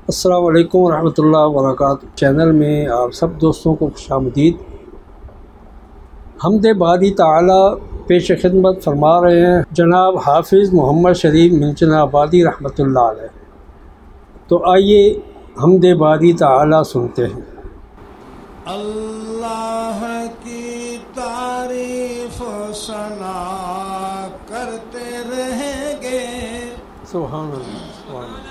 السلام علیکم ورحمۃ اللہ وبرکاتہ۔ چینل میں آپ سب دوستوں کو خوش آمدید۔ حمد باری تعالی پیش خدمت فرما رہے ہیں جناب حافظ محمد شریف منچنا آبادی رحمۃ اللہ علیہ۔ تو آئیے حمد باری تعالی سنتے ہیں۔ اللہ کی تعریف و ثنا کرتے رہیں گے، سبحان اللہ، سبحان اللہ۔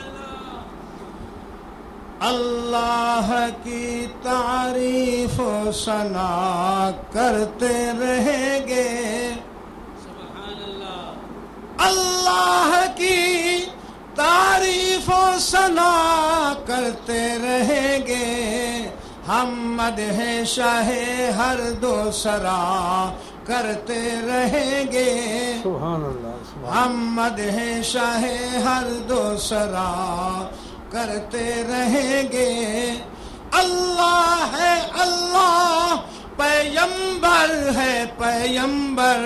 اللہ کی تعریف و ثنا کرتے رہیں گے، سبحان اللہ۔ اللہ کی تعریف و ثنا کرتے رہیں گے، ہم مدح شاہ ہر دو سرا کرتے رہیں گے، سبحان اللہ، سبحان ہم مدح شاہ ہر دو سرا کرتے رہیں گے۔ اللہ ہے اللہ، پیغمبر ہے پیغمبر،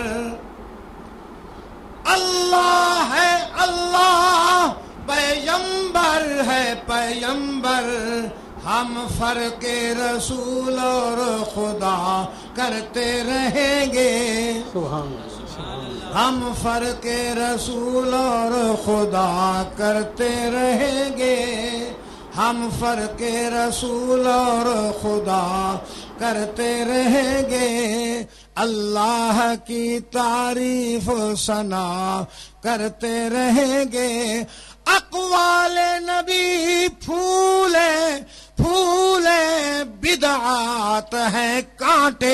اللہ ہے اللہ، پیغمبر ہے پیغمبر، ہم فرق رسول اور خدا کرتے رہیں گے، سبحان اللہ، سبحان اللہ۔ ہم فرق رسول اور خدا کرتے رہیں گے، ہم فرق رسول اور خدا کرتے رہیں گے۔ اللہ کی تعریف و ثنا کرتے رہیں گے، اقوال نبی پھولے پھولے بدعات ہیں کانٹے،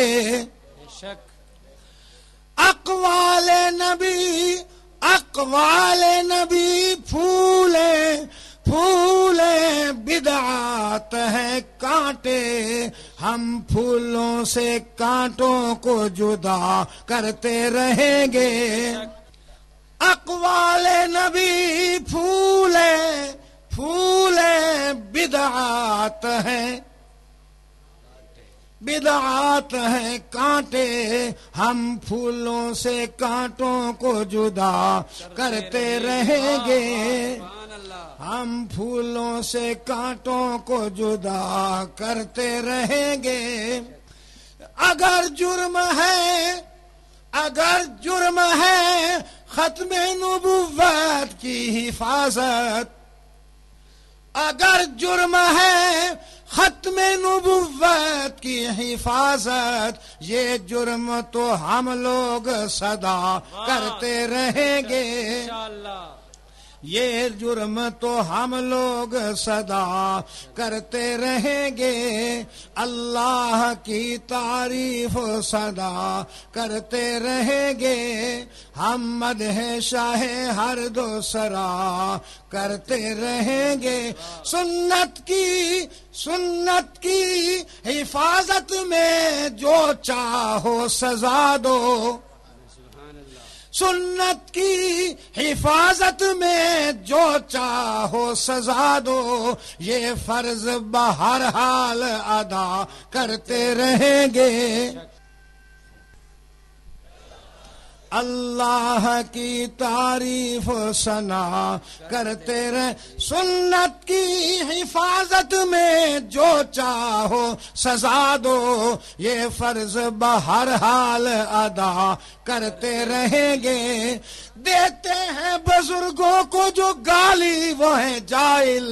اقوال نبی پھولے پھولے بدعات ہیں کانٹے، ہم پھولوں سے کانٹوں کو جدا کرتے رہیں گے۔ اقوال نبی پھولے پھولے بدعات ہیں کانٹے، ہم پھولوں سے کانٹوں کو جدا کرتے رہیں گے، ہم پھولوں سے کانٹوں کو جدا کرتے رہیں گے۔ اگر جرم ہے ختم نبوت کی حفاظت، اگر جرم ہے ختم نبوت کی حفاظت، یہ جرم تو ہم لوگ صدا کرتے رہیں گے، یہ جرم تو ہم لوگ صدا کرتے رہیں گے۔ اللہ کی تعریف و ثنا کرتے رہیں گے، ہم مدح شاہ ہر دو سرا کرتے رہیں گے۔ سنت کی حفاظت میں جو چاہو سزا دو، سنت کی حفاظت میں جو چاہو سزا دو، یہ فرض بہرحال ادا کرتے رہیں گے۔ اللہ کی تعریف و ثنا کرتے رہیں، سنت کی حفاظت میں جو چاہو سزا دو، یہ فرض بہرحال ادا کرتے رہیں گے۔ دیتے ہیں بزرگوں کو جو گالی وہ ہیں جاہل،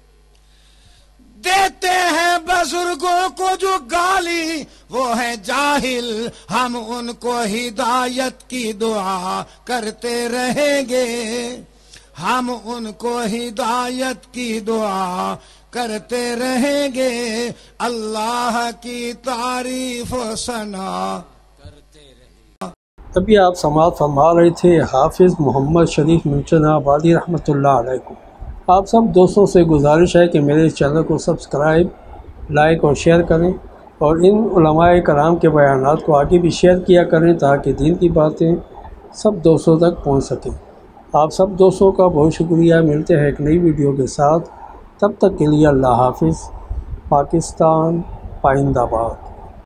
دیتے ہیں بزرگوں کو جو گالی وہ ہے جاہل، ہم ان کو ہدایت کی دعا کرتے رہیں گے، ہم ان کو ہدایت کی دعا کرتے رہیں گے۔ اللہ کی تعریف و ثنا کرتے رہیں گے۔ ابھی آپ سماعت فرما رہے تھے حافظ محمد شریف منچنا آبادی رحمۃ اللہ علیہ کو۔ آپ سب دوستوں سے گزارش ہے کہ میرے چینل کو سبسکرائب، لائک اور شیئر کریں، اور ان علماء کرام کے بیانات کو آگے بھی شیئر کیا کریں تاکہ دین کی باتیں سب دوستوں تک پہنچ سکیں۔ آپ سب دوستوں کا بہت شکریہ۔ ملتے ہیں ایک نئی ویڈیو کے ساتھ، تب تک کے لیے اللہ حافظ۔ پاکستان پائندہ باد۔